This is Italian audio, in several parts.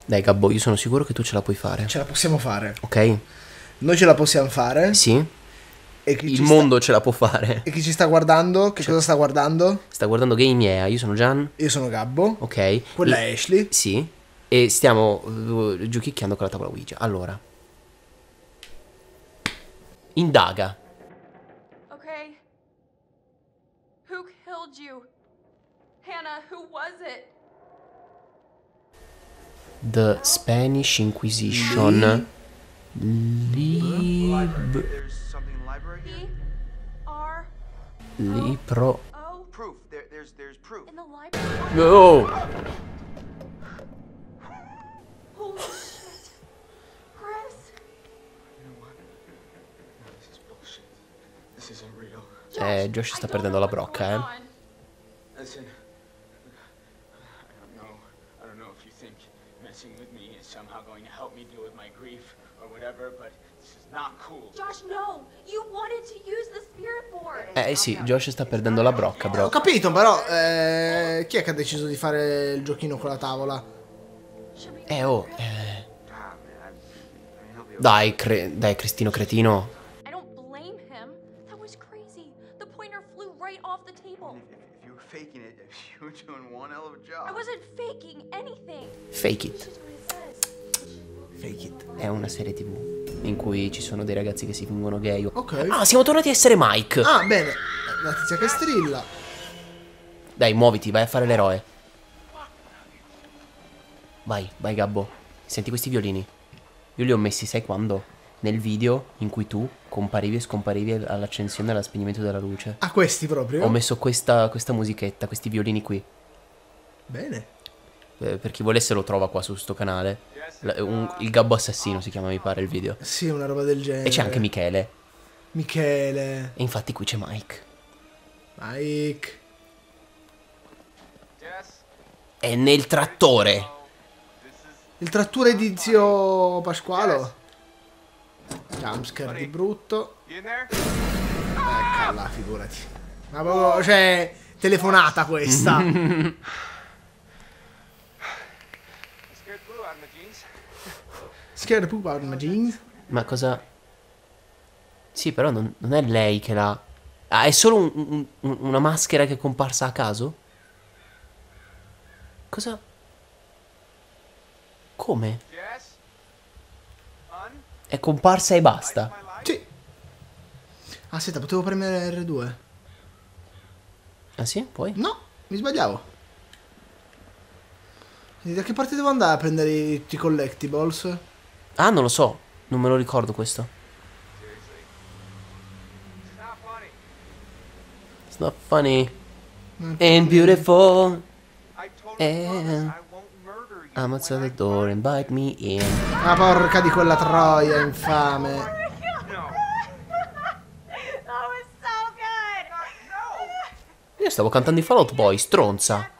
Dai Gabbo, io sono sicuro che tu ce la puoi fare. Ce la possiamo fare. Ok? Noi ce la possiamo fare. Sì. E chi Il mondo ce la può fare. E chi ci sta guardando? Che cosa sta guardando? Sta guardando Game Yeah, io sono Gian. Io sono Gabbo. Ok. Quella è Ashley. Sì. E stiamo giochicchiando con la tavola Ouija. Allora. Indaga. Ok. Who killed you? Hannah, who was it? The Spanish Inquisition. There's something in the library here? E-R-O. Libro. Proof. There's proof. In the library? Oh! Holy shit. Chris? This is bullshit. This isn't real. Josh sta I don't perdendo know la what's brocca, going eh. on. Listen, I don't know if you think messing with me is somehow going to help me deal with my grief or whatever, but this is not cool. Josh, no! You wanted to use the spirit board! Sì, Josh sta perdendo la brocca, Ho bro. capito, però chi è che ha deciso di fare il giochino con la tavola? Oh. Dai, dai, Cristino cretino. I don't blame him. That was crazy. The pointer flew right off the table. If you were faking it, you were doing one hell of a job. I wasn't faking anything. Fake It. That's what it says. Fake it. È una serie TV in cui ci sono dei ragazzi che si fingono gay. Ok. Ah, siamo tornati a essere Mike. Ah, bene. La tizia che strilla. Dai, muoviti, vai a fare l'eroe. Vai, vai Gabbo. Senti questi violini. Io li ho messi, sai quando? Nel video in cui tu comparivi e scomparivi all'accensione e allo spegnimento della luce. Ah, questi proprio? Ho messo questa musichetta, questi violini qui. Bene. Per chi volesse lo trova qua su sto canale. Il Gabbo Assassino si chiama, mi pare, il video. Sì, una roba del genere. E c'è anche Michele. Michele. E infatti qui c'è Mike. Mike. È nel trattore. Il trattore di zio Pasqualo. Jumpscare di brutto. Eccola, figurati. Ma proprio, cioè, telefonata questa. Scared poop out of my jeans. Ma cosa... Sì, però non è lei che l'ha... Ah, è solo una maschera che è comparsa a caso? Cosa... Come? È comparsa e basta. Sì. Ah, aspetta, potevo premere R2. Ah sì? Poi? No, mi sbagliavo. E da che parte devo andare a prendere i collectibles? Ah, non lo so. Non me lo ricordo questo. It's not funny. And beautiful. And I'm outside the door, invite me in. Ah, porca di quella troia, infame. That was so good! Io stavo cantando i Fall Out Boy, stronza.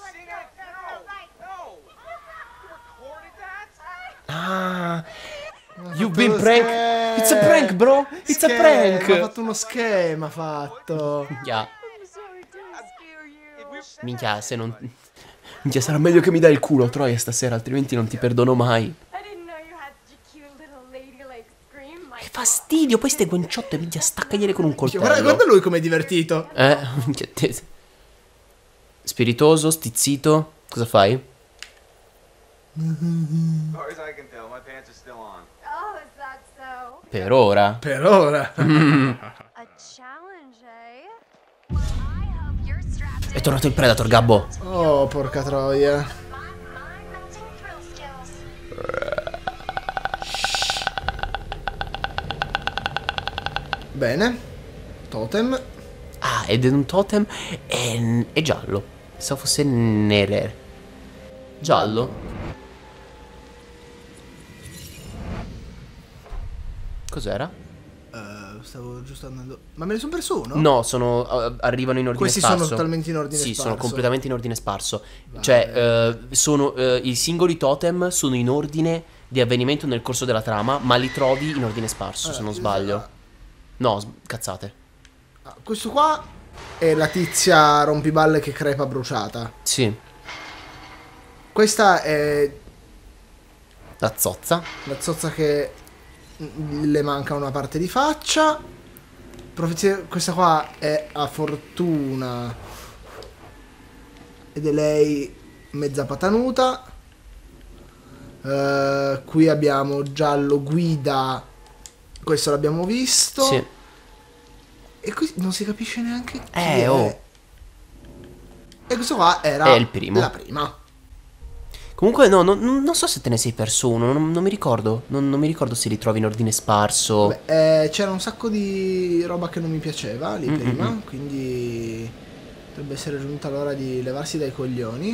Ah, you've been prank. It's a prank, bro. It's a Ha prank. fatto uno schema, ha fatto. Minchia, I'm sorry to scare you. minchia, se non... Minchia, sarà meglio che mi dai il culo, Troia, stasera, altrimenti non ti perdono mai. I didn't know you had such a cute little ladylike scream. Che fastidio, poi ste guanciotte, minchia, staccagliele con un coltello. Guarda lui come è divertito. Minchia, spiritoso, stizzito. Cosa fai? As far as I can tell, my pants are still on. Oh, is that so? Per ora. Per ora. A challenge, eh? Well, I hope you're strapped È tornato il Predator, Gabbo. Oh, porca troia. melting thrill skills. Bene. Totem. Ah, ed è un totem. È giallo. Pensavo fosse nere. Giallo. Cos'era? Stavo giusto andando. Ma me ne sono perso uno? No, arrivano in ordine Questi sparso. sono totalmente in ordine Sì, sparso. sono completamente in ordine sparso. Cioè, i singoli totem sono in ordine di avvenimento nel corso della trama, ma li trovi in ordine sparso, se non sbaglio. No, cazzate. Ah, questo qua è la tizia rompiballe che crepa bruciata. Sì. Questa è La zozza. La zozza che le manca una parte di faccia. Profezia, questa qua è a fortuna. Ed è lei mezza patanuta. Qui abbiamo giallo guida. Questo l'abbiamo visto. Sì. E qui non si capisce neanche chi è. Oh. E questo qua era È il primo. la prima. Comunque no, non so se te ne sei perso uno, non mi ricordo. Non mi ricordo se li trovi in ordine sparso. Beh, c'era un sacco di roba che non mi piaceva lì prima, quindi potrebbe essere giunta l'ora di levarsi dai coglioni.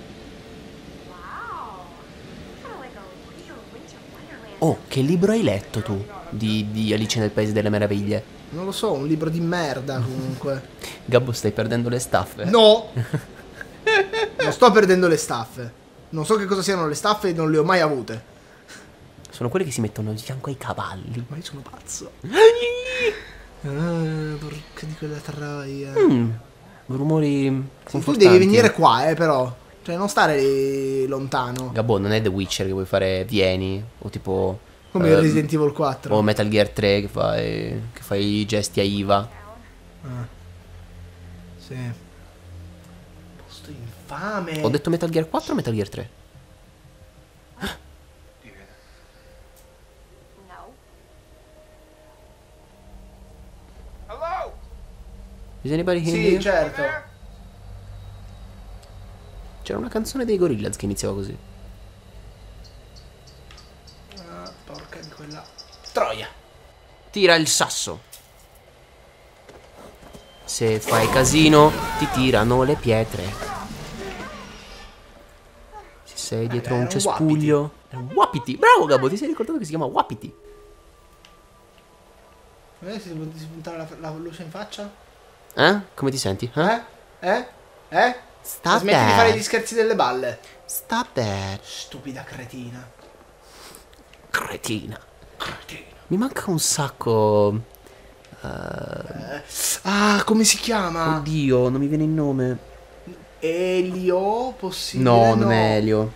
Oh, che libro hai letto tu di Alice nel Paese delle Meraviglie? Non lo so, un libro di merda comunque. Gabbo, stai perdendo le staffe. No! Non sto perdendo le staffe. Non so che cosa siano le staffe e non le ho mai avute. Sono quelle che si mettono di fianco ai cavalli. Ma io sono pazzo. Porca di quella troia. Rumori Tu confortanti. devi venire qua, però. Cioè, non stare lì lontano. Gabbo, non è The Witcher che vuoi fare Vieni o tipo Come il Resident Evil 4. o Metal Gear 3 che fai i gesti a Iva. Sì. Posto infame. Ho detto Metal Gear 4 o Metal Gear 3? No. Hello? Is anybody here? Sì, certo. C'era una canzone dei Gorillaz che iniziava così. Porca di quella troia. Tira il sasso. Se fai casino ti tirano le pietre. Se sei dietro era un un cespuglio è un Wapiti. Bravo Gabbo, ti sei ricordato che si chiama Wapiti? Si puntare la luce in faccia? Come ti senti? Eh? Smetti di fare gli scherzi delle balle. Stop there. Stupida cretina. Cretina. Mi manca un sacco. Ah, come si chiama? Oddio, non mi viene il nome. Elio? Possibile? No, non è Elio.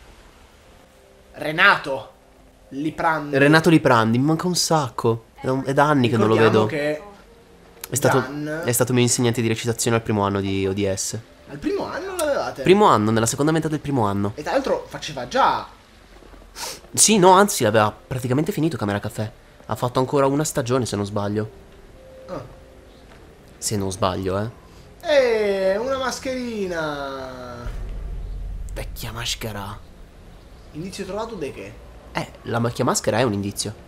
Renato Liprandi. Renato Liprandi, mi manca un sacco. È da anni che non lo Ricordiamo vedo. che È stato Dan- mio insegnante di recitazione al primo anno di ODS. al primo anno l'avevate. Primo anno, nella seconda metà del primo anno. E tra l'altro faceva già. Sì, no, anzi, l'aveva praticamente finito Camera Caffè. Ha fatto ancora una stagione, se non sbaglio. Ah. Se non sbaglio, Una mascherina. Vecchia maschera. Indizio trovato de che? La vecchia maschera è un indizio.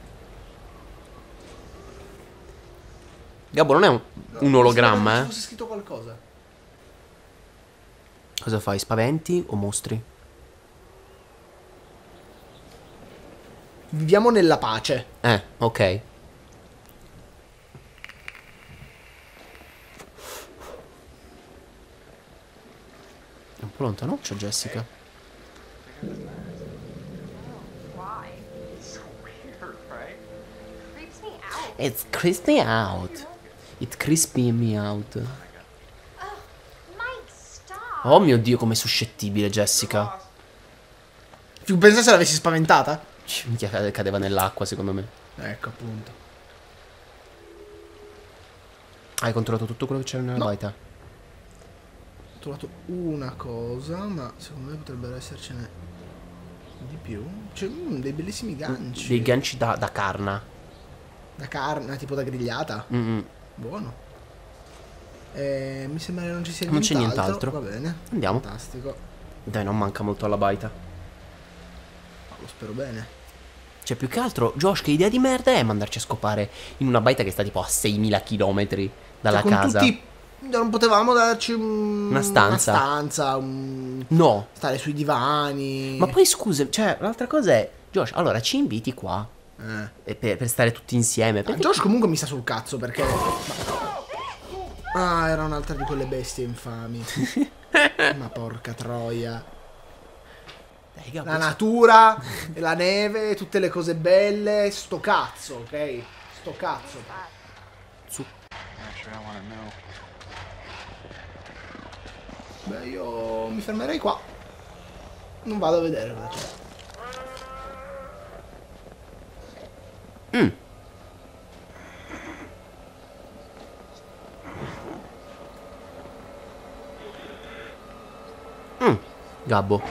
Gabbo, non è un ologramma, Se fosse scritto qualcosa. Cosa fai? Spaventi o mostri? Viviamo nella pace. Ok. È un po' lontanuccio, Jessica. Why? So weird, right? Creeps me out. It's crispy out. It crispy me out. Mike, stop. Oh mio Dio, com'è suscettibile, Jessica. Pensa se l'avessi spaventata? Minchia, cadeva nell'acqua, secondo me. Ecco, appunto. Hai controllato tutto quello che c'era nella baita? Ho trovato una cosa, ma secondo me potrebbero essercene di più. C'è dei bellissimi ganci. Dei ganci da carna. Da carne, tipo da grigliata. Buono. Mi sembra che non ci sia Non c'è nient'altro. nient'altro. Va bene. Andiamo. Fantastico. Dai, non manca molto alla baita. Lo spero bene. Cioè, più che altro, Josh, che idea di merda è mandarci a scopare in una baita che sta tipo a 6.000 km dalla Cioè, con casa. tutti. Non potevamo darci una stanza. No. Stare sui divani. Ma poi scusa, cioè, l'altra cosa è, Josh, allora ci inviti qua per stare tutti insieme. Perché... Josh comunque mi sta sul cazzo perché. Ah, era un'altra di quelle bestie infami. Ma porca troia. Dai, Gabbo, La natura, e la neve, tutte le cose belle. Sto cazzo, ok? Sto cazzo. Actually, I want to know. Beh, io mi fermerei qua. Non vado a vedere cosa c'è. Gabbo.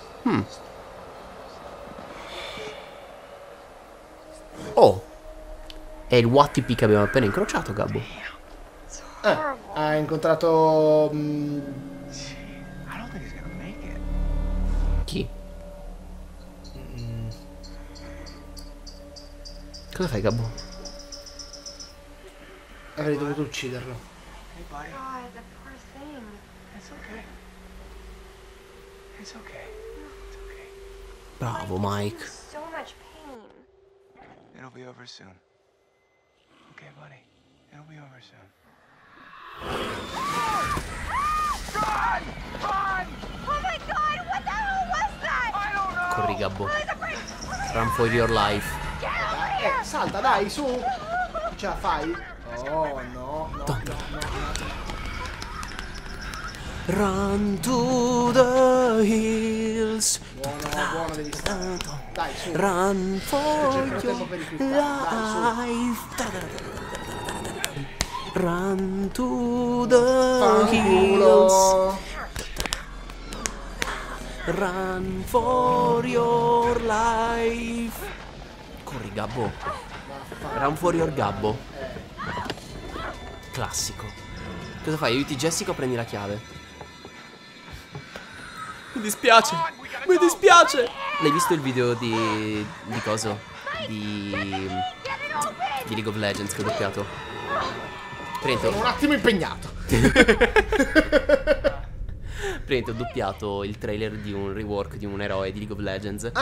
Oh. È il WTP che abbiamo appena incrociato, Gabbo. Ha incontrato... I don't think he's gonna make it. Chi? Cosa fai, Gabbo? Avrei dovuto ucciderlo. Hey, buddy. God, the poor thing. It's okay. It's okay. It's okay. Bravo, Mike. So much pain. It'll be over soon. Okay, buddy. It'll be over soon. Run! Run! Oh my God, what the hell was that? I don't know! Corri, Gabbo. There's a break. Run for your life. Get over here. Salta, dai, su! Ce la fai? Oh, no, no, no, no. Run to the hills. Buono, devi stare. Dai, su. Run for C'è your tempo per rifiutare. life. Run to the hills. Fanculo. Run for your life. Corri, Gabbo. Run for your Gabbo. Classico. Cosa fai? Aiuti Jessica o prendi la chiave? Mi dispiace. Mi dispiace. L'hai visto il video di coso? Di League of Legends che ho doppiato? Sono un attimo impegnato. Ho doppiato il trailer di un rework di un eroe di League of Legends.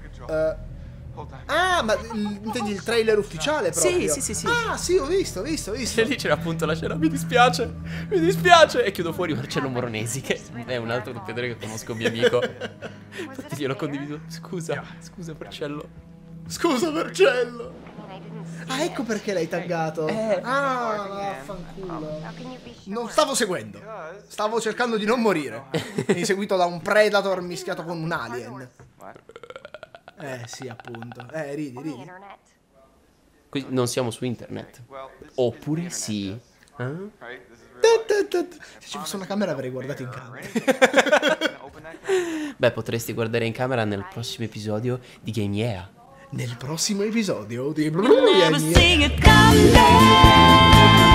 Ma intendi il trailer ufficiale proprio? Sì. Ah, sì, ho visto. E lì c'era appunto la scena. Mi dispiace. E chiudo fuori Marcello Moronesi, che è un altro doppiatore che conosco, mio amico. Infatti glielo condivido. Scusa Marcello. Scusa, Marcello. Ah, ecco perché l'hai taggato. Vaffanculo. Non stavo seguendo. Stavo cercando di non morire. Mi seguito da un Predator mischiato con un Alien. Sì, appunto. Ridi. Qui non siamo su internet. Oppure sì. Right? This is real life. Se ci fosse una camera avrei guardato in camera. Open that camera. Beh, potresti guardare in camera nel prossimo episodio di Game Yeah. Nel prossimo episodio di Never see it coming.